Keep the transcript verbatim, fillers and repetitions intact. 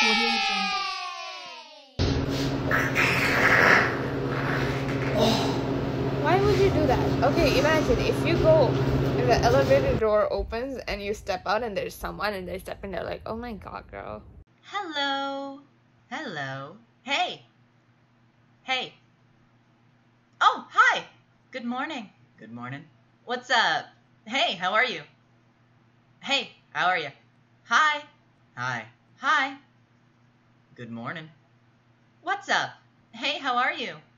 Audio Jungle. Why would you do that? Okay, imagine if you go and the elevator door opens and you step out and there's someone and they step in, they're like, oh my god, girl. Hello. Hello. Hey. Hey. Oh, hi. Good morning. Good morning. What's up? Hey, how are you? Hey, how are you? Hi. Hi. Hi. Good morning. What's up? Hey, how are you?